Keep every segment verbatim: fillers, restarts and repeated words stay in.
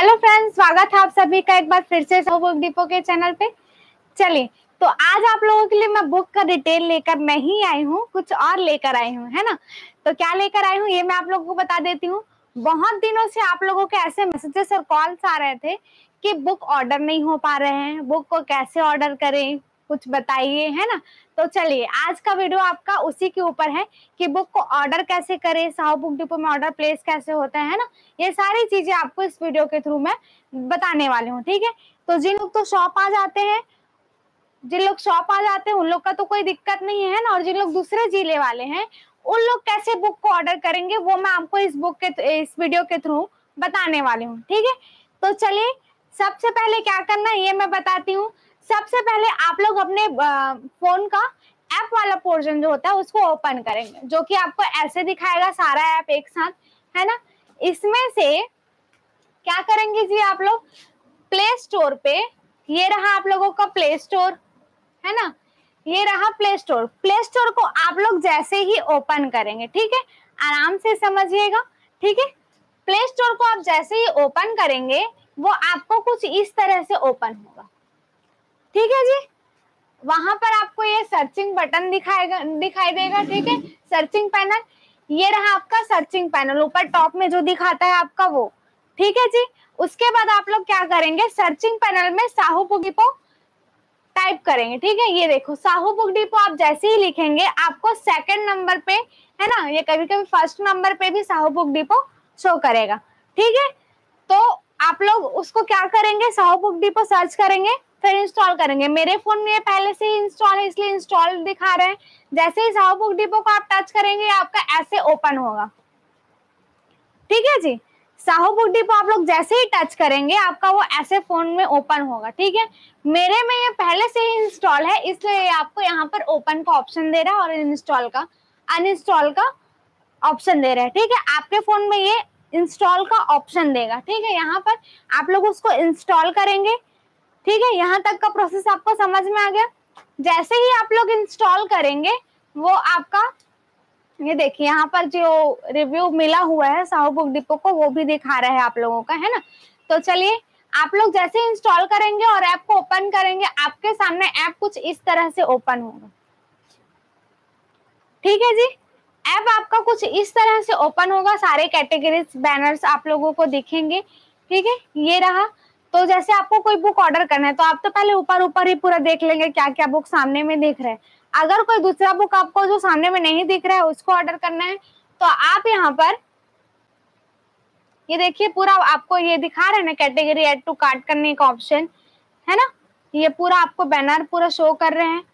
Hello friends, स्वागत है आप सभी का एक बार फिर से बुक डिपो के चैनल पे। चलिए, तो आज आप लोगों के लिए मैं बुक का डिटेल लेकर नहीं आई हूँ, कुछ और लेकर आई हूँ, है ना। तो क्या लेकर आई हूँ ये मैं आप लोगों को बता देती हूँ। बहुत दिनों से आप लोगों के ऐसे मैसेजेस और कॉल्स आ रहे थे कि बुक ऑर्डर नहीं हो पा रहे हैं, बुक को कैसे ऑर्डर करें, कुछ बताइए, है ना। तो चलिए, आज का वीडियो आपका उसी के ऊपर है कि बुक को ऑर्डर कैसे करें, साहू बुक डिपो में ऑर्डर प्लेस कैसे होता है ना। ये सारी चीजें आपको इस वीडियो के थ्रू मैं बताने वाली हूँ, ठीक है। तो जिन लोग तो शॉप आ जाते हैं जिन लोग शॉप आ जाते हैं उन लोग का तो कोई दिक्कत नहीं है ना, और जिन लोग दूसरे जिले वाले हैं उन लोग कैसे बुक को ऑर्डर करेंगे वो मैं आपको इस बुक के इस वीडियो के थ्रू बताने वाली हूँ, ठीक है। तो चलिए, सबसे पहले क्या करना है ये मैं बताती हूँ। सबसे पहले आप लोग अपने फोन का ऐप वाला पोर्शन जो होता है उसको ओपन करेंगे, जो कि आपको ऐसे दिखाएगा सारा ऐप एक साथ, है ना। इसमें से क्या करेंगे जी आप लोग, प्ले स्टोर पे, ये रहा आप लोगों का प्ले स्टोर, है ना, ये रहा प्ले स्टोर। प्ले स्टोर को आप लोग जैसे ही ओपन करेंगे, ठीक है, आराम से समझिएगा, ठीक है। प्ले स्टोर को आप जैसे ही ओपन करेंगे वो आपको कुछ इस तरह से ओपन होगा, ठीक है जी। वहां पर आपको ये सर्चिंग बटन दिखाएगा दिखाई देगा, ठीक है, सर्चिंग पैनल। ये रहा आपका सर्चिंग पैनल, ऊपर टॉप में जो दिखाता है आपका वो, ठीक है जी। उसके बाद आप लोग क्या करेंगे, सर्चिंग पैनल में साहू बुक डिपो टाइप करेंगे, ठीक है। ये देखो साहू बुक डिपो आप जैसे ही लिखेंगे आपको सेकंड नंबर पे, है ना, ये कभी कभी फर्स्ट नंबर पे भी साहू बुक डिपो शो करेगा, ठीक है। तो आप लोग उसको क्या करेंगे, साहू बुक डिपो सर्च करेंगे, फिर इंस्टॉल करेंगे। मेरे फोन में ये पहले से ही इंस्टॉल है इसलिए इंस्टॉल दिखा रहे हैं। जैसे ही साहू बुक डिपो को आप टच करेंगे आपका ऐसे ओपन होगा, ठीक है जी। साहू बुक डिपो आप लोग जैसे ही टच करेंगे आपका वो ऐसे फोन में ओपन होगा, ठीक है। मेरे में ये पहले से ही इंस्टॉल है इसलिए आपको यहाँ पर ओपन का ऑप्शन दे रहा है और इंस्टॉल का अनइंस्टॉल का ऑप्शन दे रहा है, ठीक है। आपके फोन में ये इंस्टॉल का ऑप्शन देगा, ठीक है। यहाँ पर आप लोग उसको इंस्टॉल करेंगे, ठीक है। यहाँ तक का प्रोसेस आपको समझ में आ गया। जैसे ही आप लोग इंस्टॉल करेंगे वो आपका, ये देखिए यहाँ पर जो रिव्यू मिला हुआ है साहू बुक डिपो को वो भी दिखा रहा है आप लोगों का, है ना। तो चलिए, आप लोग जैसे इंस्टॉल करेंगे और ऐप को ओपन करेंगे आपके सामने ऐप कुछ इस तरह से ओपन होगा, ठीक है जी। ऐप आपका कुछ इस तरह से ओपन होगा, सारे कैटेगरीज बैनर्स आप लोगों को दिखेंगे, ठीक है। ये रहा। तो जैसे आपको कोई बुक ऑर्डर करना है तो आप तो पहले ऊपर ऊपर ही पूरा देख लेंगे क्या क्या बुक सामने में दिख रहा है। अगर कोई दूसरा बुक आपको जो सामने में नहीं दिख रहा है उसको ऑर्डर करना है तो आप यहाँ पर ये देखिए पूरा आपको ये दिखा रहे हैं ना, कैटेगरी ऐड टू कार्ट करने का ऑप्शन, है ना। ये पूरा आपको बैनर पूरा शो कर रहे हैं,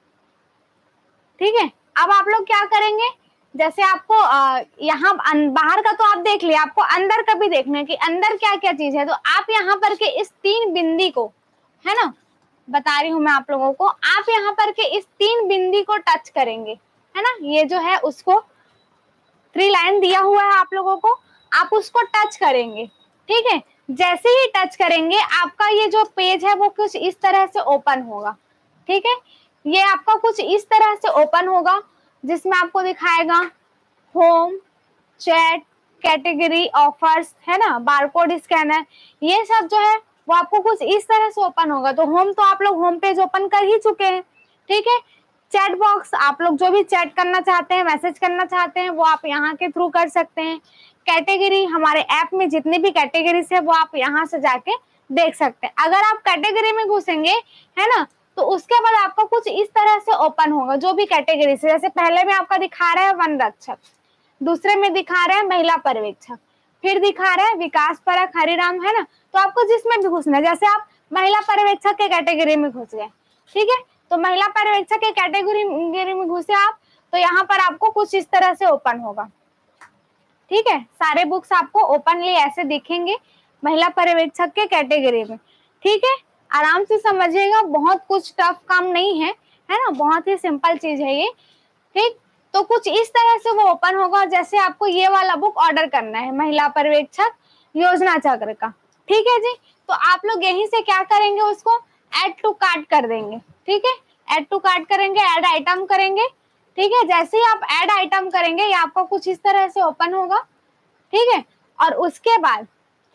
ठीक है। अब आप लोग क्या करेंगे, जैसे आपको यहाँ बाहर का तो आप देख लिया, आपको अंदर का भी देखना है कि अंदर क्या क्या चीज है। तो आप यहाँ पर के इस तीन बिंदी को, है ना, बता रही हूँ मैं आप लोगों को, आप यहाँ पर के इस तीन बिंदी को टच करेंगे, है ना। ये जो है उसको थ्री लाइन दिया हुआ है आप लोगों को, आप उसको टच करेंगे, ठीक है। जैसे ही टच करेंगे आपका ये जो पेज है वो कुछ इस तरह से ओपन होगा, ठीक है। ये आपका कुछ इस तरह से ओपन होगा जिसमें आपको दिखाएगा होम, चैट, कैटेगरी, ऑफर्स, है ना, बारकोड स्कैनर, ये सब जो है वो आपको कुछ इस तरह से ओपन होगा। तो होम तो आप लोग होम पेज ओपन कर ही चुके हैं, ठीक है। चैट बॉक्स, आप लोग जो भी चैट करना चाहते हैं, मैसेज करना चाहते हैं वो आप यहाँ के थ्रू कर सकते हैं। कैटेगरी, हमारे ऐप में जितनी भी कैटेगरीज है वो आप यहाँ से जाके देख सकते हैं। अगर आप कैटेगरी में घुसेंगे, है ना, तो उसके बाद आपका कुछ इस तरह से ओपन होगा जो भी कैटेगरी से, जैसे पहले में आपका दिखा रहा है वन रक्षक, दूसरे में दिखा रहा है महिला पर्यवेक्षक, फिर दिखा रहा है विकास परक हरिराम, है ना। तो आपको जिसमें भी घुसना है, जैसे आप महिला पर्यवेक्षक के कैटेगरी में घुस गए, ठीक है, तो महिला पर्यवेक्षक के कैटेगरी में घुसे आप तो यहाँ पर आपको कुछ इस तरह से ओपन होगा, ठीक है। सारे बुक्स आपको ओपनली ऐसे दिखेंगे महिला पर्यवेक्षक के कैटेगरी में, ठीक है। आराम से समझिएगा, बहुत कुछ टफ काम नहीं है, है ना, बहुत ही सिंपल चीज है ये, ठीक। तो कुछ इस तरह से वो ओपन होगा। जैसे आपको ये वाला बुक ऑर्डर करना है महिला पर्यवेक्षक योजना चक्र का, ठीक है जी। तो आप लोग यहीं से क्या करेंगे, उसको ऐड टू कार्ट कर देंगे, ठीक है। ऐड टू कार्ट करेंगे, ऐड आइटम करेंगे, ठीक है। जैसे ही आप ऐड आइटम करेंगे ये आपको कुछ इस तरह से ओपन होगा, ठीक है। और उसके बाद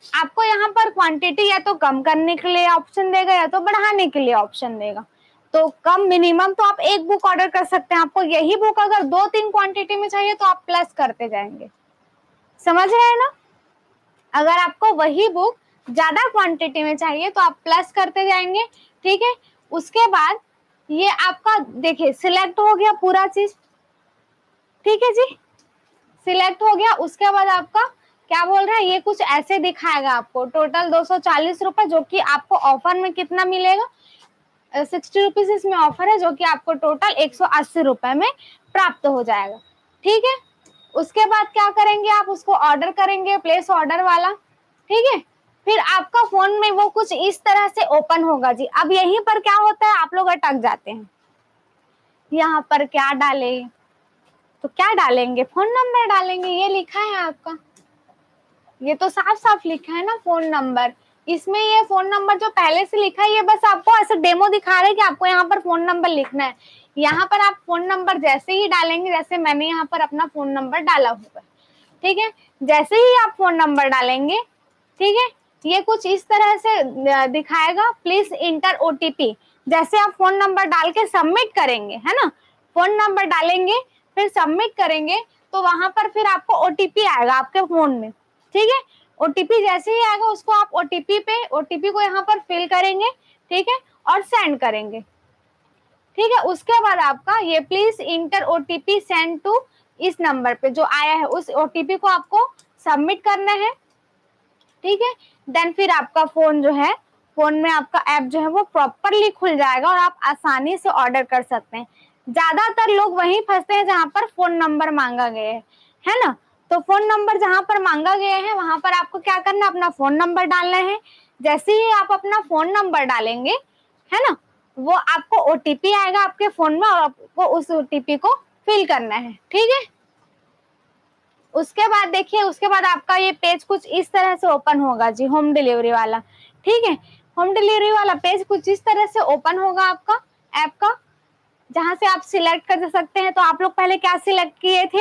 आपको यहाँ पर क्वांटिटी या तो कम करने के लिए ऑप्शन देगा या तो बढ़ाने के लिए ऑप्शन देगा। तो कम मिनिमम तो आप एक बुक ऑर्डर कर सकते हैं। आपको यही बुक अगर दो तीन क्वांटिटी में चाहिए तो आप प्लस करते जाएंगे, समझ रहे हैं ना। अगर आपको वही बुक ज्यादा क्वांटिटी में चाहिए तो आप प्लस करते जाएंगे, ठीक है। उसके बाद ये आपका देखिए सिलेक्ट हो गया पूरा चीज, ठीक है जी, सिलेक्ट हो गया। उसके बाद आपका क्या बोल रहा है, ये कुछ ऐसे दिखाएगा आपको टोटल दो सौ चालीस रुपए, जो कि आपको ऑफर में कितना मिलेगा, सिक्सटी रुपीज इसमें ऑफर है, जो कि आपको टोटल एक सौ अस्सी रुपए में प्राप्त हो जाएगा, ठीक है। उसके बाद क्या करेंगे, आप उसको ऑर्डर करेंगे, प्लेस ऑर्डर वाला, ठीक है। फिर आपका फोन में वो कुछ इस तरह से ओपन होगा जी। अब यहीं पर क्या होता है, आप लोग अटक जाते हैं, यहाँ पर क्या डाले, तो क्या डालेंगे, फोन नंबर डालेंगे। ये लिखा है आपका, ये तो साफ साफ लिखा है ना फोन नंबर। इसमें ये फोन नंबर जो पहले से लिखा है, ये बस आपको ऐसे डेमो दिखा रहे हैं कि आपको यहाँ पर फोन नंबर लिखना है। यहाँ पर आप फोन नंबर जैसे ही डालेंगे, जैसे मैंने यहाँ पर अपना फोन नंबर डाला हुआ है, ठीक है। जैसे ही आप फोन नंबर डालेंगे, ठीक है, ये कुछ इस तरह से दिखाएगा, प्लीज इंटर ओटीपी। जैसे आप फोन नंबर डाल के सबमिट करेंगे, है ना, फोन नंबर डालेंगे फिर सबमिट करेंगे, तो वहां पर फिर आपको ओटीपी आएगा आपके फोन में, ठीक है। ओटीपी जैसे ही आएगा उसको आप ओटीपी पे ओटीपी को यहाँ पर फिल करेंगे, ठीक है, और सेंड करेंगे, ठीक है। उसके बाद आपका ये please enter OTP send to इस नंबर पे जो आया है, उस ओटीपी को आपको सबमिट करना है, ठीक है। देन फिर आपका फोन जो है, फोन में आपका ऐप जो है वो प्रॉपरली खुल जाएगा और आप आसानी से ऑर्डर कर सकते हैं। ज्यादातर लोग वहीं फंसते हैं जहां पर फोन नंबर मांगा गया है, है ना। तो फोन नंबर जहां पर मांगा गया है वहां पर आपको क्या करना है, अपना फोन नंबर डालना है। जैसे ही आप अपना फोन नंबर डालेंगे, है ना, वो आपको ओटीपी आएगा आपके फोन में और आपको उस ओटीपी को फिल करना है, ठीक है। उसके बाद देखिए, उसके बाद आपका ये पेज कुछ इस तरह से ओपन होगा जी, होम डिलीवरी वाला, ठीक है। होम डिलीवरी वाला पेज कुछ इस तरह से ओपन होगा आपका ऐप का, जहां से आप सिलेक्ट कर सकते हैं। तो आप लोग पहले क्या सिलेक्ट किए थे,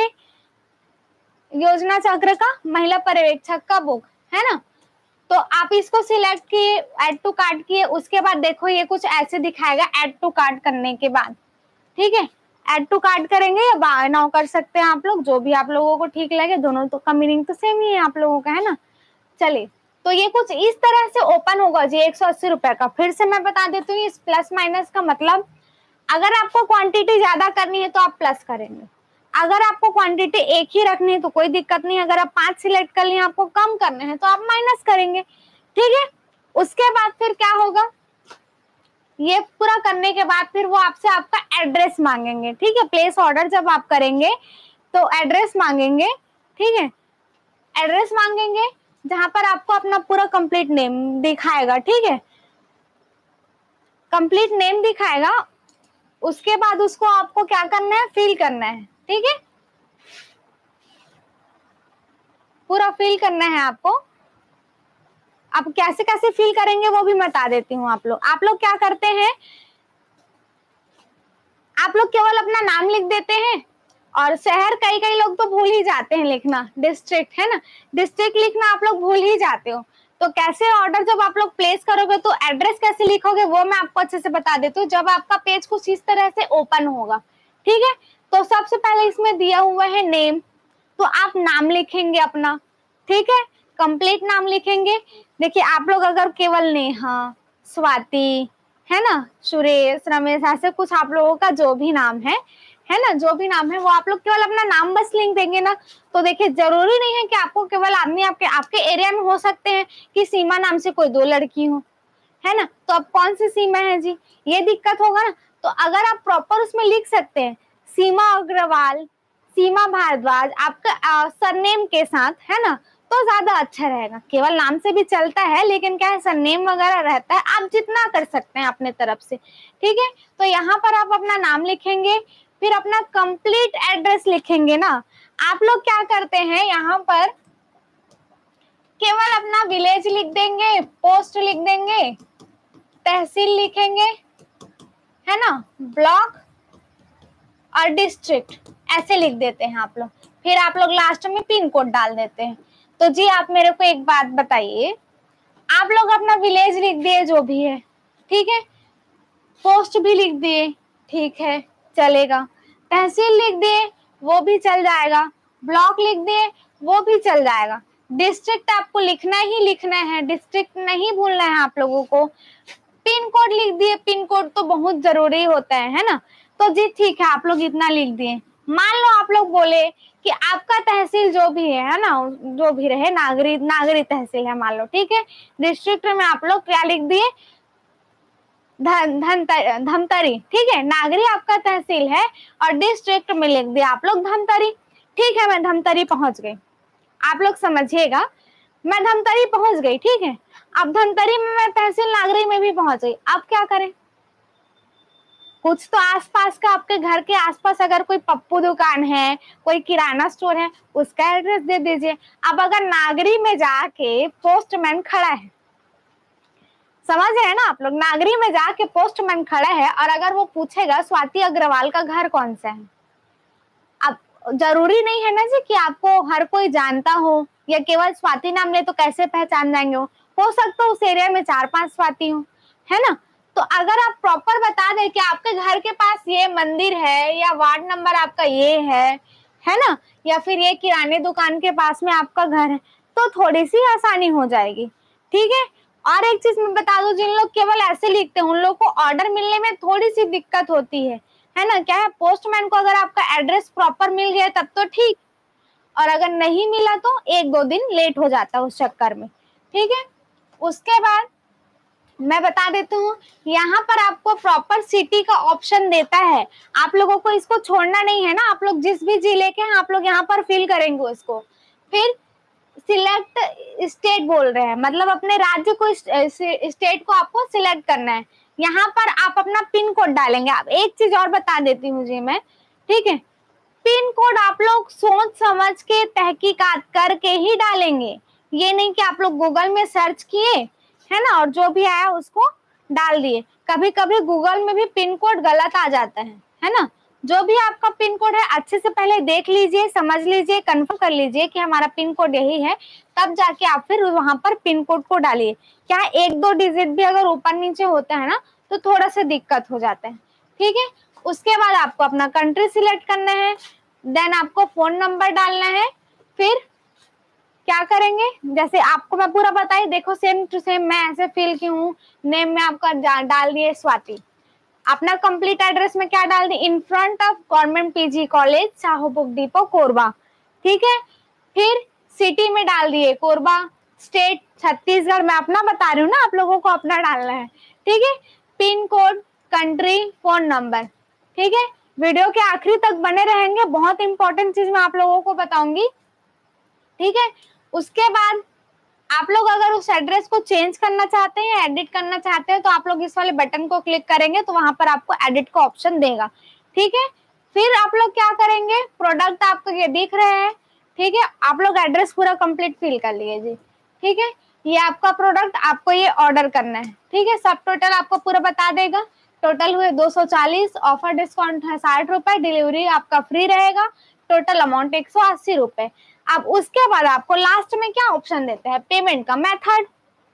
योजना चक्र का महिला पर्यवेक्षक का बुक, है ना। तो आप इसको सिलेक्ट किए, ऐड टू कार्ट किए। उसके बाद देखो ये कुछ ऐसे दिखाएगा ऐड टू कार्ट करने के बाद, ठीक है। ऐड टू कार्ट करेंगे या बाय नाउ कर सकते हैं आप लोग, जो भी आप लोगों को ठीक लगे, दोनों तो का मीनिंग तो सेम ही है आप लोगों का, है ना। चलिए, तो ये कुछ इस तरह से ओपन होगा जी एक सौ अस्सी रुपए का। फिर से मैं बता देती हूँ इस प्लस माइनस का मतलब, अगर आपको क्वांटिटी ज्यादा करनी है तो आप प्लस करेंगे, अगर आपको क्वांटिटी एक ही रखनी है तो कोई दिक्कत नहीं। अगर आप पांच सिलेक्ट कर लिए, आपको कम करने हैं तो आप माइनस करेंगे, ठीक है। उसके बाद फिर क्या होगा, ये पूरा करने के बाद फिर वो आपसे आपका एड्रेस मांगेंगे, ठीक है। प्लेस ऑर्डर जब आप करेंगे तो एड्रेस मांगेंगे, ठीक है, एड्रेस मांगेंगे जहां पर आपको अपना पूरा कंप्लीट नेम दिखाएगा, ठीक है, कंप्लीट नेम दिखाएगा। उसके बाद उसको आपको क्या करना है, फिल करना है, ठीक है, पूरा फिल करना है आपको। आप कैसे कैसे फिल करेंगे वो भी बता देती हूँ। आप लोग आप लोग क्या करते हैं, आप लोग केवल अपना नाम लिख देते हैं और शहर, कई कई लोग तो भूल ही जाते हैं लिखना, डिस्ट्रिक्ट, है ना, डिस्ट्रिक्ट लिखना आप लोग भूल ही जाते हो। तो कैसे ऑर्डर जब आप लोग प्लेस करोगे तो एड्रेस कैसे लिखोगे वो मैं आपको अच्छे से बता देती हूँ। जब आपका पेज कुछ इस तरह से ओपन होगा, ठीक है, तो सबसे पहले इसमें दिया हुआ है नेम, तो आप नाम लिखेंगे अपना, ठीक है, कंप्लीट नाम लिखेंगे। देखिए आप लोग अगर केवल नेहा, स्वाति, है ना, सुरेश, रमेश, ऐसे कुछ आप लोगों का जो भी नाम है है ना, जो भी नाम है वो आप लोग केवल अपना नाम बस लिख देंगे ना। तो देखिए जरूरी नहीं है कि आपको केवल आदमी, आपके आपके एरिया में हो सकते हैं कि सीमा नाम से कोई दो लड़की हो, है ना, तो अब कौन सी सीमा है जी, ये दिक्कत होगा ना। तो अगर आप प्रॉपर उसमें लिख सकते हैं सीमा अग्रवाल, सीमा भारद्वाज आपका सरनेम के साथ, है ना, तो ज्यादा अच्छा रहेगा। केवल नाम से भी चलता है लेकिन क्या है, सरनेम वगैरह रहता है, आप जितना कर सकते हैं अपने तरफ से, ठीक है। तो यहाँ पर आप अपना नाम लिखेंगे, फिर अपना कंप्लीट एड्रेस लिखेंगे ना। आप लोग क्या करते हैं, यहाँ पर केवल अपना विलेज लिख देंगे, पोस्ट लिख देंगे, तहसील लिखेंगे, है ना, ब्लॉक और डिस्ट्रिक्ट ऐसे लिख देते हैं आप लोग। फिर आप लोग लास्ट में पिन कोड डाल देते हैं। तो जी आप मेरे को एक बात बताइए, आप लोग अपना विलेज लिख दिए जो भी है, ठीक है, पोस्ट भी लिख दिए, ठीक है, चलेगा, तहसील लिख दिए वो भी चल जाएगा, ब्लॉक लिख दिए वो भी चल जाएगा, डिस्ट्रिक्ट आपको लिखना ही लिखना है, डिस्ट्रिक्ट नहीं भूलना है आप लोगों को, पिन कोड लिख दिए, पिन कोड तो बहुत जरूरी होता है है ना। तो जी ठीक है, आप लोग इतना लिख दिए। मान लो आप लोग बोले कि आपका तहसील जो भी है है ना, जो भी रहे, नागरी नागरी तहसील है मान लो, ठीक है, डिस्ट्रिक्ट में आप लोग क्या लिख दिए, धन धन धमतरी, ठीक है, नागरी आपका तहसील है और डिस्ट्रिक्ट में लिख दिया आप लोग धमतरी, ठीक है, मैं धमतरी पहुंच गई, आप लोग समझिएगा, मैं धमतरी पहुंच गई, ठीक है, अब धमतरी में मैं तहसील नागरी में भी पहुंच गई, अब क्या करें, कुछ तो आसपास का, आपके घर के आसपास अगर कोई पप्पू दुकान है, कोई किराना स्टोर है, उसका एड्रेस दे दीजिए। अब अगर नागरी में जाके पोस्टमैन खड़ा है, समझ रहे हैं ना आप लोग, नागरी में जाके पोस्टमैन खड़ा है और अगर वो पूछेगा स्वाति अग्रवाल का घर कौन सा है, अब जरूरी नहीं है ना जी कि आपको हर कोई जानता हो, या केवल स्वाति नाम ले तो कैसे पहचान जाएंगे, हो सकता है उस एरिया में चार पांच स्वाति हो, है ना। तो अगर आप प्रॉपर बता दें कि आपके घर के पास ये मंदिर है, या वार्ड नंबर आपका ये है है ना, या फिर ये किराने दुकान के पास में आपका घर है, तो थोड़ी सी आसानी हो जाएगी, ठीक है। और एक चीज मैं बता दूं, जिन लोग केवल ऐसे लिखते हैं उन लोग को ऑर्डर मिलने में थोड़ी सी दिक्कत होती है है ना। क्या है, पोस्टमैन को अगर आपका एड्रेस प्रॉपर मिल गया तब तो ठीक, और अगर नहीं मिला तो एक दो दिन लेट हो जाता है उस चक्कर में, ठीक है। उसके बाद मैं बता देती हूँ, यहाँ पर आपको प्रॉपर सिटी का ऑप्शन देता है, आप लोगों को इसको छोड़ना नहीं है ना, आप लोग जिस भी जिले के हैं आप लोग यहाँ पर फिल करेंगे उसको। फिर सिलेक्ट स्टेट बोल रहे हैं, मतलब अपने राज्य को, स्टेट को आपको सिलेक्ट करना है, यहाँ पर आप अपना पिन कोड डालेंगे। अब एक चीज और बता देती हूँ जी मैं, ठीक है, पिन कोड आप लोग सोच समझ के तहकीकात करके ही डालेंगे, ये नहीं कि आप लोग गूगल में सर्च किए है ना और जो भी आया उसको डाल दिए। कभी कभी गूगल में भी पिन कोड गलत आ जाता है है ना। जो भी आपका पिन कोड है अच्छे से पहले देख लीजिए, समझ लीजिए, कंफर्म कर लीजिए कि हमारा पिन कोड यही है, तब जाके आप फिर वहां पर पिन कोड को डालिए। क्या एक दो डिजिट भी अगर ऊपर नीचे होता है ना तो थोड़ा सा दिक्कत हो जाता है, ठीक है। उसके बाद आपको अपना कंट्री सिलेक्ट करना है, देन आपको फोन नंबर डालना है। फिर क्या करेंगे, जैसे आपको मैं पूरा बताई, देखो सेम टू सेम मैं ऐसे फिल की हूँ, नेम में आपका डाल दिए स्वाति, अपना कंप्लीट एड्रेस में क्या डाल दी, in front of government PG college Saho book depot Korba, ठीक है। फिर सिटी में डाल दिए कोरबा, स्टेट छत्तीसगढ़, मैं अपना बता रही हूँ ना, आप लोगों को अपना डालना है, ठीक है। Pin code, country, phone number, ठीक है। वीडियो के आखिरी तक बने रहेंगे, बहुत इंपॉर्टेंट चीज मैं आप लोगों को बताऊंगी, ठीक है। उसके बाद आप लोग अगर उस एड्रेस को चेंज करना चाहते हैं, एडिट करना चाहते हैं, तो आप लोग इस वाले बटन को क्लिक करेंगे तो वहां पर आपको एडिट का ऑप्शन देगा, ठीक है। फिर आप लोग क्या करेंगे, प्रोडक्ट आपको ये दिख रहे हैं, ठीक है, आप लोग एड्रेस पूरा कंप्लीट फिल कर लिए जी, ठीक है। ये आपका प्रोडक्ट, आपको ये ऑर्डर करना है, ठीक है। सब टोटल आपको पूरा बता देगा, टोटल हुए दो सौ चालीस, ऑफर डिस्काउंट है साठ रुपए, डिलीवरी आपका फ्री रहेगा, टोटल अमाउंट एक सौ अस्सी रुपए। अब उसके बाद आपको लास्ट में क्या ऑप्शन देते हैं, पेमेंट का मेथड,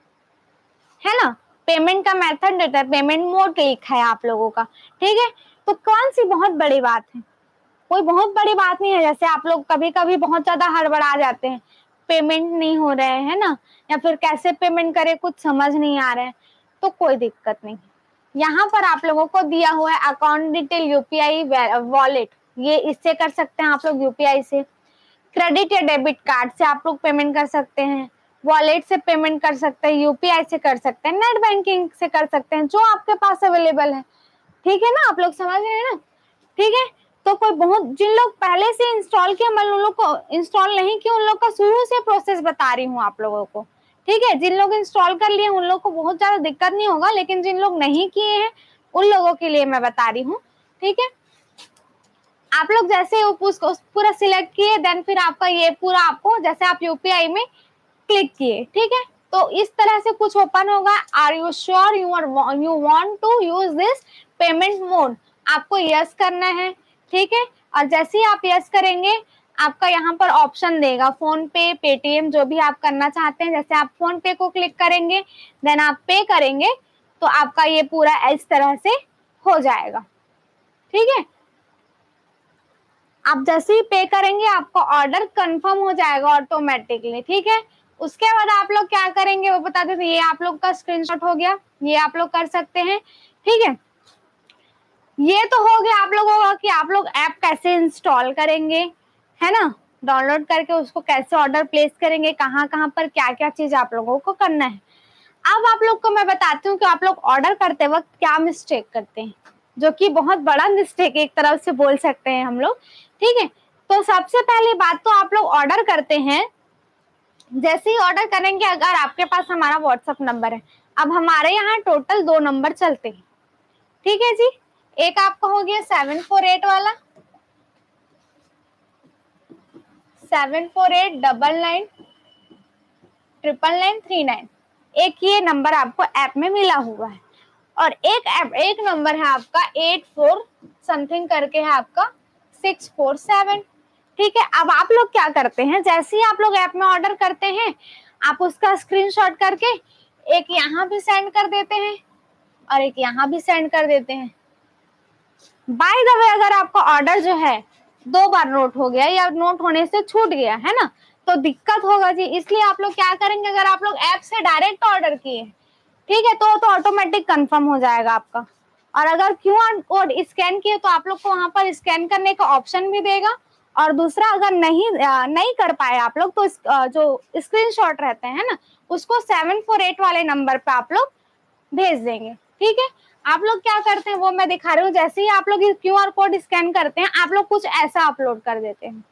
है ना, पेमेंट का मेथड देता है, पेमेंट मोड लिखा है आप लोगों का, ठीक है। तो कौन सी बहुत बड़ी बात है, कोई बहुत बड़ी बात नहीं है। जैसे आप लोग कभी कभी बहुत ज्यादा हड़बड़ा जाते हैं, पेमेंट नहीं हो रहे है ना, या फिर कैसे पेमेंट करें कुछ समझ नहीं आ रहा है, तो कोई दिक्कत नहीं, यहाँ पर आप लोगों को दिया हुआ है अकाउंट डिटेल, यूपीआई वॉलेट, ये इससे कर सकते हैं आप लोग, यूपीआई से, क्रेडिट या डेबिट कार्ड से आप लोग पेमेंट कर सकते हैं, वॉलेट से पेमेंट कर सकते हैं, यूपीआई से कर सकते हैं, नेट बैंकिंग से कर सकते हैं, जो आपके पास अवेलेबल है, ठीक है ना, आप लोग समझ रहे हैं ना, ठीक है। तो कोई बहुत, जिन लोग पहले से इंस्टॉल किया, मैं उन लोग को इंस्टॉल नहीं किया, उन लोग का शुरू से प्रोसेस बता रही हूँ आप लोगों को, ठीक है। जिन लोग इंस्टॉल कर लिए उन लोग को बहुत ज्यादा दिक्कत नहीं होगा, लेकिन जिन लोग नहीं किए हैं उन लोगों के लिए मैं बता रही हूँ, ठीक है। आप लोग जैसे उसको पूरा सिलेक्ट किए, देन फिर आपका ये पूरा आपको, जैसे आप यूपीआई में क्लिक किए, ठीक है, तो इस तरह से कुछ ओपन होगा। Are you sure you are you want to use this payment mode, आपको यस करना है, ठीक है। और जैसे ही आप यस करेंगे आपका यहाँ पर ऑप्शन देगा फोन पे, पेटीएम, जो भी आप करना चाहते हैं। जैसे आप फोन पे को क्लिक करेंगे, देन आप पे करेंगे, तो आपका ये पूरा इस तरह से हो जाएगा। ठीक है, आप जैसे ही पे करेंगे आपका ऑर्डर कंफर्म हो जाएगा ऑटोमेटिकली। ठीक है, उसके बाद आप लोग क्या करेंगे वो बता देते। ये आप लोग का स्क्रीनशॉट हो गया, ये आप लोग कर सकते हैं। ठीक है, ये तो हो गया आप लोगों का कि आप लोग ऐप कैसे इंस्टॉल करेंगे, है ना, डाउनलोड करके उसको कैसे ऑर्डर प्लेस करेंगे, कहाँ कहाँ पर क्या क्या चीज आप लोगों को करना है। अब आप लोग को मैं बताती हूँ कि आप लोग ऑर्डर करते वक्त क्या मिस्टेक करते हैं, जो कि बहुत बड़ा मिस्टेक एक तरफ से बोल सकते हैं हम लोग। ठीक है, तो सबसे पहली बात तो आप लोग ऑर्डर करते हैं, जैसे ही ऑर्डर करेंगे, अगर आपके पास हमारा व्हाट्सएप नंबर है, अब हमारे यहाँ टोटल दो नंबर चलते हैं। ठीक है जी, एक आपका हो गया सेवन फोर एट वाला, seven four eight double nine triple nine three nine, एक ये नंबर आपको ऐप में मिला हुआ है। और एक ऐप एक नंबर है आपका एट फोर समथिंग करके है आपका सिक्स फोर सेवन। ठीक है, अब आप लोग क्या करते हैं, जैसे ही आप लोग ऐप में ऑर्डर करते हैं, आप उसका स्क्रीनशॉट करके एक यहाँ भी सेंड कर देते हैं और एक यहाँ भी सेंड कर देते हैं। बाय द वे, अगर आपका ऑर्डर जो है दो बार नोट हो गया या नोट होने से छूट गया है ना, तो दिक्कत होगा जी। इसलिए आप लोग क्या करेंगे, अगर आप लोग ऐप से डायरेक्ट ऑर्डर किए, ठीक है, तो तो ऑटोमेटिक कंफर्म हो जाएगा आपका। और अगर क्यूआर कोड स्कैन किए तो आप लोग को वहां पर स्कैन करने का ऑप्शन भी देगा। और दूसरा, अगर नहीं नहीं कर पाए आप लोग, तो जो स्क्रीनशॉट रहते हैं ना, उसको सेवन फोर एट वाले नंबर पे आप लोग भेज देंगे। ठीक है, आप लोग क्या करते हैं वो मैं दिखा रही हूँ। जैसे ही आप लोग क्यूआर कोड स्कैन करते हैं, आप लोग कुछ ऐसा अपलोड कर देते हैं।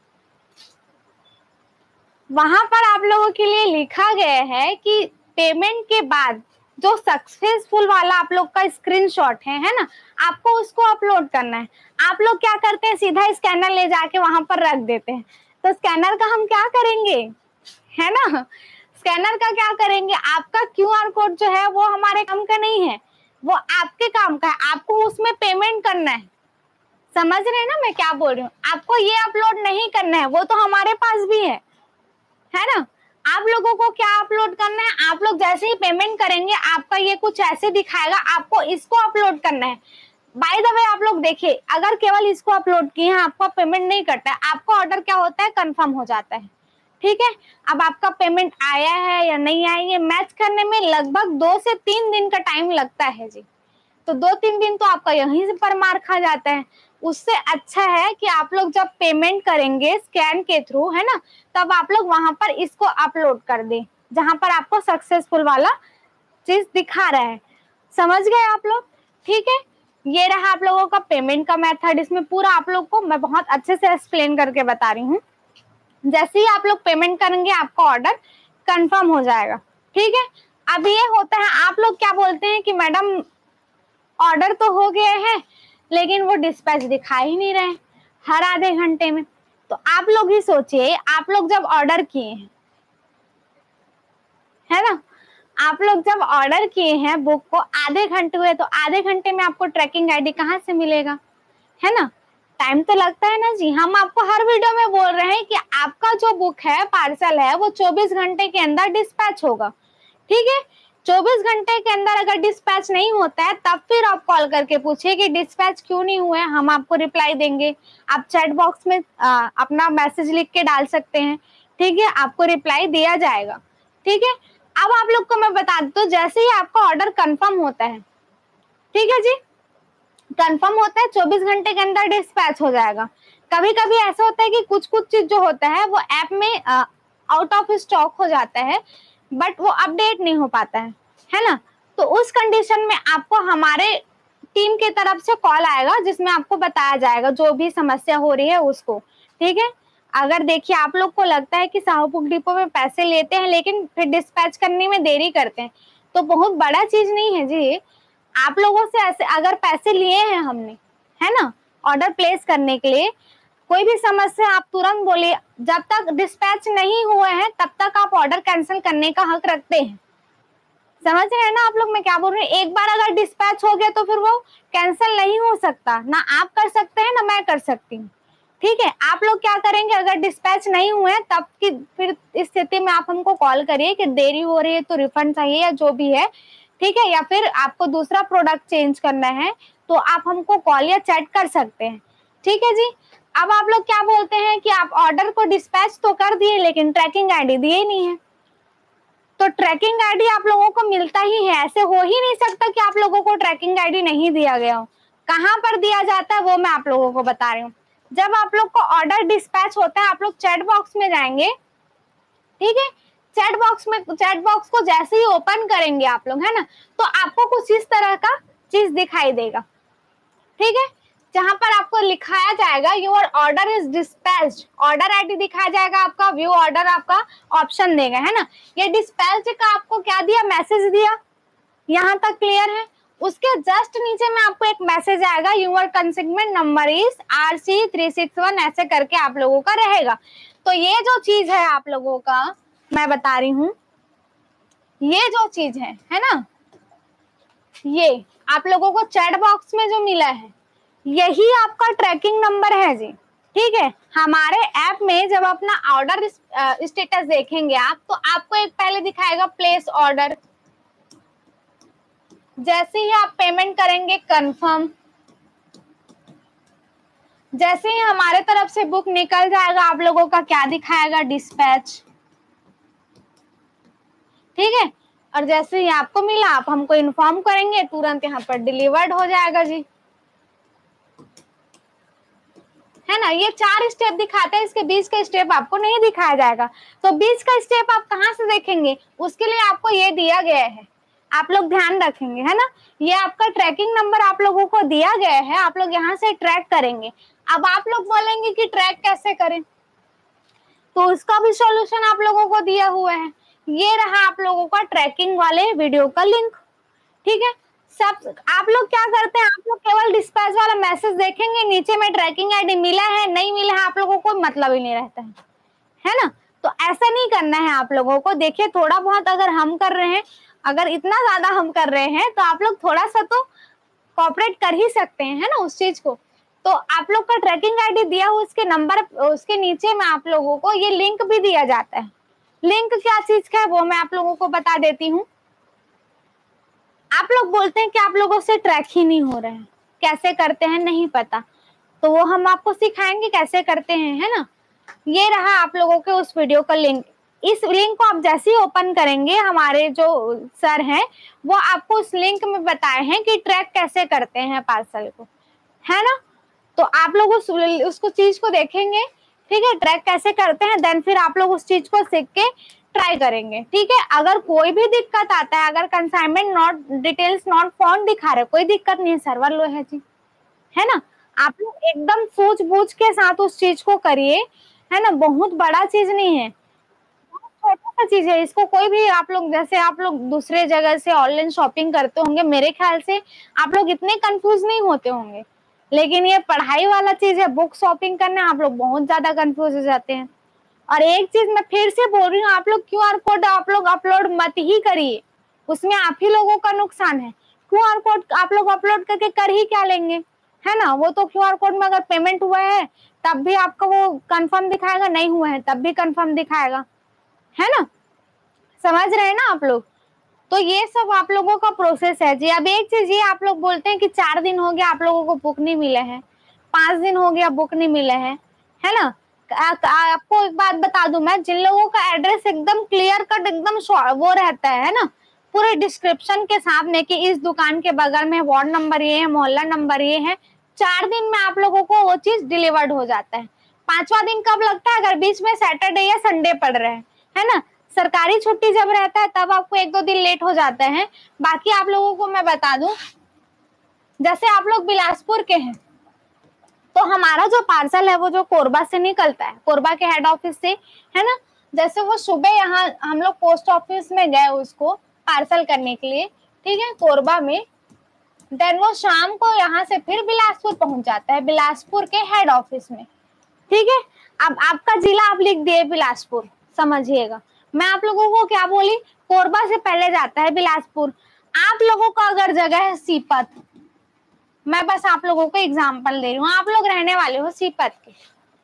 वहां पर आप लोगों के लिए लिखा गया है कि पेमेंट के बाद जो सक्सेसफुल वाला आप लोग का स्क्रीनशॉट है है ना, आपको उसको अपलोड करना है। आप लोग क्या करते हैं, सीधा स्कैनर ले जाके वहां पर रख देते हैं। तो स्कैनर का हम क्या करेंगे, है ना, स्कैनर का क्या करेंगे, आपका क्यूआर कोड जो है वो हमारे काम का नहीं है, वो आपके काम का है। आपको उसमें पेमेंट करना है। समझ रहे हैं ना मैं क्या बोल रही हूँ, आपको ये अपलोड नहीं करना है, वो तो हमारे पास भी है है ना। आप लोगों को क्या अपलोड करना है, आप लोग जैसे ही पेमेंट करेंगे आपका ये कुछ ऐसे दिखाएगा, आपको इसको अपलोड करना है। बाय द वे, आप लोग देखिए, अगर केवल इसको अपलोड किए हैं, आपका पेमेंट नहीं करता है, आपका ऑर्डर क्या होता है, कंफर्म हो जाता है। ठीक है, अब आपका पेमेंट आया है या नहीं आया, ये मैच करने में लगभग दो से तीन दिन का टाइम लगता है जी। तो दो तीन दिन तो आपका यहीं से पर मार खा जाता है। उससे अच्छा है कि आप लोग जब पेमेंट करेंगे स्कैन के थ्रू, है ना, तब आप लोग वहां पर इसको अपलोड कर दें, जहां पर आपको सक्सेसफुल वाला चीज दिखा रहा है। समझ गए आप लोग। ठीक है, ये रहा आप लोगों का पेमेंट का मेथड। इसमें पूरा आप लोग को मैं बहुत अच्छे से एक्सप्लेन करके बता रही हूँ। जैसे ही आप लोग पेमेंट करेंगे, आपका ऑर्डर कंफर्म हो जाएगा। ठीक है, अब ये होता है, आप लोग क्या बोलते हैं कि मैडम ऑर्डर तो हो गए हैं, लेकिन वो डिस्पैच दिखा ही नहीं रहे हर आधे घंटे में। तो आप लोग ही सोचिए, आप लोग जब ऑर्डर किए हैं, है ना, आप लोग जब ऑर्डर किए हैं बुक को, आधे घंटे हुए, तो आधे घंटे में आपको ट्रैकिंग आईडी कहाँ से मिलेगा, है ना। टाइम तो लगता है ना जी। हम आपको हर वीडियो में बोल रहे हैं कि आपका जो बुक है, पार्सल है, वो चौबीस घंटे के अंदर डिस्पैच होगा। ठीक है, चौबीस घंटे के अंदर अगर डिस्पैच नहीं होता है, तब फिर आप कॉल करके पूछिए कि डिस्पैच क्यों नहीं हुआ है, हम आपको रिप्लाई देंगे। आप चैट बॉक्स में आ, अपना मैसेज लिख के डाल सकते हैं। ठीक है, आपको रिप्लाई दिया जाएगा। ठीक है, अब आप लोग को मैं बता दूं, जैसे ही आपका ऑर्डर कंफर्म होता है, ठीक है जी, कंफर्म होता है, चौबीस घंटे के अंदर डिस्पैच हो जाएगा। कभी कभी ऐसा होता है कि कुछ कुछ चीज जो होता है वो ऐप में आउट ऑफ स्टॉक हो जाता है, बट वो अपडेट नहीं हो पाता है, है ना। तो उस कंडीशन में आपको हमारे टीम की तरफ से कॉल आएगा, जिसमें आपको बताया जाएगा जो भी समस्या हो रही है उसको। ठीक है, अगर देखिए आप लोग को लगता है कि साहू बुक डिपो में पैसे लेते हैं लेकिन फिर डिस्पैच करने में देरी करते हैं, तो बहुत बड़ा चीज नहीं है जी। आप लोगों से ऐसे अगर पैसे लिए हैं हमने, है ना, ऑर्डर प्लेस करने के लिए, कोई भी समस्या आप तुरंत बोलिए। जब तक डिस्पैच नहीं हुए हैं तब तक आप ऑर्डर कैंसिल करने का हक रखते हैं। समझ रहे हैं ना आप लोग मैं क्या बोल रही हूँ। एक बार अगर डिस्पैच हो गया तो फिर वो कैंसिल नहीं हो सकता, ना आप कर सकते हैं ना मैं कर सकती हूँ। ठीक है, आप लोग क्या करेंगे, अगर डिस्पैच नहीं हुए तब की फिर इस स्थिति में आप हमको कॉल करिए कि देरी हो रही है तो रिफंड चाहिए या जो भी है, ठीक है, या फिर आपको दूसरा प्रोडक्ट चेंज करना है तो आप हमको कॉल या चैट कर सकते हैं, ठीक है जी। अब आप लोग क्या बोलते हैं कि आप ऑर्डर को डिस्पैच तो कर दिए लेकिन ट्रैकिंग आईडी दिए ही नहीं है। तो ट्रैकिंग आईडी आप लोगों को मिलता ही है, ऐसे हो ही नहीं सकता कि आप लोगों को ट्रैकिंग आईडी नहीं दिया गया हो। कहाँ पर दिया जाता है वो मैं आप लोगों को बता रही हूँ। जब आप लोग को ऑर्डर डिस्पैच होता है, आप लोग चैट बॉक्स में जाएंगे, ठीक है, चैट बॉक्स में चैट बॉक्स को जैसे ही ओपन करेंगे आप लोग, है ना, तो आपको कुछ इस तरह का चीज दिखाई देगा, ठीक है, जहां पर आपको लिखाया जाएगा your order is dispatched, order ID दिखाया जाएगा आपका, व्यू ऑर्डर आपका ऑप्शन देगा, है ना। ये डिस्पैच्ड का आपको क्या दिया, मैसेज दिया, यहाँ तक क्लियर है। उसके जस्ट नीचे में आपको एक मैसेज आएगा, your consignment number is R C three six one, ऐसे करके आप लोगों का रहेगा। तो ये जो चीज है आप लोगों का मैं बता रही हूँ, ये जो चीज है है ना, ये आप लोगों को चैट बॉक्स में जो मिला है यही आपका ट्रैकिंग नंबर है जी, ठीक है। हमारे ऐप में जब अपना ऑर्डर स्टेटस देखेंगे आप, तो आपको एक पहले दिखाएगा प्लेस ऑर्डर, जैसे ही आप पेमेंट करेंगे कंफर्म, जैसे ही हमारे तरफ से बुक निकल जाएगा आप लोगों का क्या दिखाएगा, डिस्पैच, ठीक है। और जैसे ही आपको मिला आप हमको इन्फॉर्म करेंगे, तुरंत यहाँ पर डिलीवर्ड हो जाएगा जी, है ना। ये चार स्टेप दिखाते हैं, इसके बीच का स्टेप आपको नहीं दिखाया जाएगा। तो बीच का स्टेप आप कहाँ से देखेंगे, उसके लिए आपको ये दिया गया है, आप लोग ध्यान रखेंगे, है ना। ये आपका ट्रैकिंग नंबर आप लोगों को दिया गया है, आप लोग यहाँ से ट्रैक करेंगे। अब आप लोग बोलेंगे कि ट्रैक कैसे करें, तो उसका भी सॉल्यूशन आप लोगों को दिया हुआ है। ये रहा आप लोगों का ट्रैकिंग वाले वीडियो का लिंक, ठीक है। सब आप लोग क्या करते हैं, आप लोग केवल डिस्पैच वाला मैसेज देखेंगे, नीचे में ट्रैकिंग आईडी मिला है नहीं मिला है आप लोगों को मतलब ही नहीं रहता है, है ना। तो ऐसा नहीं करना है आप लोगों को। देखिए थोड़ा बहुत अगर हम कर रहे हैं, अगर इतना ज्यादा हम कर रहे हैं तो आप लोग थोड़ा सा तो कॉपरेट कर ही सकते हैं, है ना, उस चीज को। तो आप लोग का ट्रैकिंग आईडी दिया हुआ, उसके नंबर उसके नीचे में आप लोगों को ये लिंक भी दिया जाता है। लिंक क्या चीज का है वो मैं आप लोगों को बता देती हूँ। आप लोग बोलते हैं कि आप लोगों से ट्रैक ही नहीं हो रहे हैं, कैसे करते हैं नहीं पता, तो वो हम आपको सिखाएंगे कैसे करते हैं, है ना। ये रहा आप लोगों के उस वीडियो का लिंक। इस लिंक को आप जैसे ही ओपन करेंगे, हमारे जो सर हैं वो आपको उस लिंक में बताए हैं कि ट्रैक कैसे करते हैं पार्सल को, है ना। तो आप लोग उस उसको चीज को देखेंगे, ठीक है, ट्रैक कैसे करते हैं, देन फिर आप लोग उस चीज को सीख के ट्राई करेंगे, ठीक है। अगर कोई भी दिक्कत आता है, अगर consignment not details not found दिखा रहे, कोई दिक्कत नहीं है, सर्वर लो है जी, है ना। आप लोग एकदम सूझबूझ के साथ उस चीज को करिए, है ना, बहुत बड़ा चीज नहीं है, बहुत छोटा सा चीज है। इसको कोई भी आप लोग, जैसे आप लोग दूसरे जगह से ऑनलाइन शॉपिंग करते होंगे, मेरे ख्याल से आप लोग इतने कंफ्यूज नहीं होते होंगे, लेकिन ये पढ़ाई वाला चीज है, बुक शॉपिंग करना, आप लोग बहुत ज्यादा कंफ्यूज हो जाते हैं। और एक चीज मैं फिर से बोल रही हूँ, आप लोग क्यूआर कोड आप लोग अपलोड मत ही करिए, उसमें आप ही लोगों का नुकसान है। क्यूआर कोड आप लोग अपलोड करके कर ही क्या लेंगे, है ना। वो तो क्यूआर कोड में अगर पेमेंट हुआ है तब भी आपका वो कंफर्म दिखाएगा, नहीं हुआ है तब भी कंफर्म दिखाएगा, है ना, समझ रहे हैं ना आप लोग। तो ये सब आप लोगों का प्रोसेस है जी। अब एक चीज ये आप लोग बोलते हैं कि चार दिन हो गया आप लोगों को बुक नहीं मिले हैं, पांच दिन हो गया बुक नहीं मिले हैं, है ना। आ, आ, आपको एक बात बता दूं मैं, जिन लोगों का एड्रेस एकदम क्लियर कट एकदम वो रहता है, है ना, पूरे डिस्क्रिप्शन के सामने कि इस दुकान के बगल में वार्ड नंबर ये है, मोहल्ला नंबर ये है, चार दिन में आप लोगों को वो चीज डिलीवर्ड हो जाता है। पांचवा दिन कब लगता है, अगर बीच में सैटरडे या संडे पड़ रहे हैं, है ना, सरकारी छुट्टी जब रहता है तब आपको एक दो दिन लेट हो जाते हैं। बाकी आप लोगों को मैं बता दूं, जैसे आप लोग बिलासपुर के हैं तो हमारा जो पार्सल है वो जो कोरबा से निकलता है, कोरबा के हेड ऑफिस से, है ना। जैसे वो सुबह यहाँ हम लोग पोस्ट ऑफिस में गए उसको पार्सल करने के लिए, ठीक है, कोरबा में, देन वो शाम को यहाँ से फिर बिलासपुर पहुंच जाता है, बिलासपुर के हेड ऑफिस में, ठीक है। अब आपका जिला आप लिख दिए बिलासपुर, समझिएगा। मैं आप लोगों को क्या बोली, कोरबा से पहले जाता है बिलासपुर। आप लोगों का अगर जगह है सीपत, मैं बस आप लोगों को एग्जांपल दे रही हूँ, आप लोग रहने वाले हो सीपत के,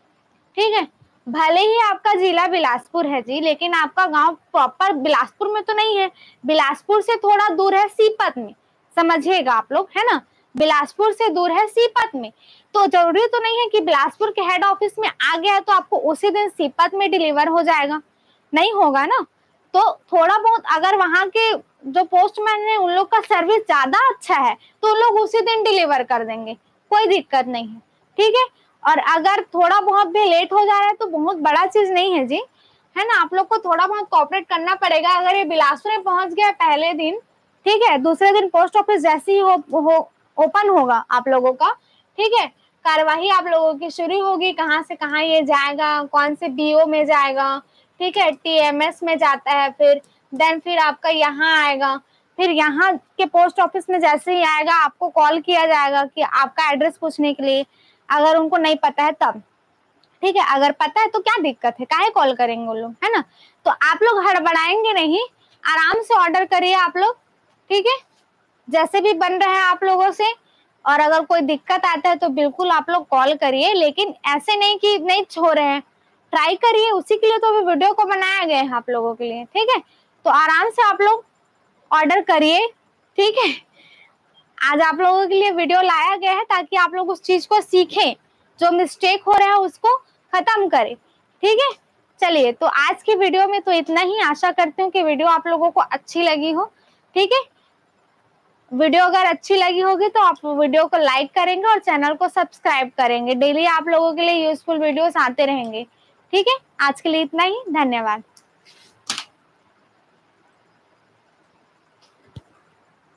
ठीक है। भले ही आपका जिला बिलासपुर है जी, लेकिन आपका गांव प्रॉपर बिलासपुर में तो नहीं है, बिलासपुर से थोड़ा दूर है सीपत में, समझिएगा आप लोग, है ना, बिलासपुर से दूर है सीपत में। तो जरूरी तो नहीं है कि बिलासपुर के हेड ऑफिस में आ गया तो आपको उसी दिन सीपत में डिलीवर हो जाएगा, नहीं होगा ना। तो थोड़ा बहुत अगर वहां के जो पोस्टमैन है उन लोग का सर्विस ज्यादा अच्छा है तो लोग उसी दिन डिलीवर कर देंगे, कोई दिक्कत नहीं है, ठीक है। और अगर थोड़ा बहुत भी लेट हो जा रहा है तो बहुत बड़ा चीज नहीं है जी, है ना, आप लोग को थोड़ा बहुत कोऑपरेट करना पड़ेगा। अगर ये बिलासपुर में पहुंच गया पहले दिन, ठीक है, दूसरे दिन पोस्ट ऑफिस जैसे ही हो, हो ओपन होगा आप लोगों का, ठीक है, कार्यवाही आप लोगों की शुरू होगी, कहाँ से कहाँ ये जाएगा, कौन से बीओ में जाएगा, ठीक है, टीएमएस में जाता है, फिर देन फिर आपका यहाँ आएगा, फिर यहाँ के पोस्ट ऑफिस में जैसे ही आएगा आपको कॉल किया जाएगा कि आपका एड्रेस पूछने के लिए, अगर उनको नहीं पता है तब, ठीक है, अगर पता है तो क्या दिक्कत है, काहे कॉल करेंगे वो लोग, है ना। तो आप लोग हड़बड़ाएंगे नहीं, आराम से ऑर्डर करिए आप लोग, ठीक है, जैसे भी बन रहा है आप लोगों से। और अगर कोई दिक्कत आता है तो बिल्कुल आप लोग कॉल करिए, लेकिन ऐसे नहीं कि नहीं छो रहे हैं, ट्राई करिए, उसी के लिए तो अभी वीडियो को बनाया गया है आप लोगों के लिए, ठीक है। तो आराम से आप लोग ऑर्डर करिए, ठीक है। आज आप लोगों के लिए वीडियो लाया गया है ताकि आप लोग उस चीज को सीखें, जो मिस्टेक हो रहा है उसको खत्म करें, ठीक है। चलिए, तो आज की वीडियो में तो इतना ही, आशा करती हूँ कि वीडियो आप लोगों को अच्छी लगी हो, ठीक है। वीडियो अगर अच्छी लगी होगी तो आप वीडियो को लाइक करेंगे और चैनल को सब्सक्राइब करेंगे, डेली आप लोगों के लिए यूजफुल वीडियोस आते रहेंगे, ठीक है। आज के लिए इतना ही, धन्यवाद।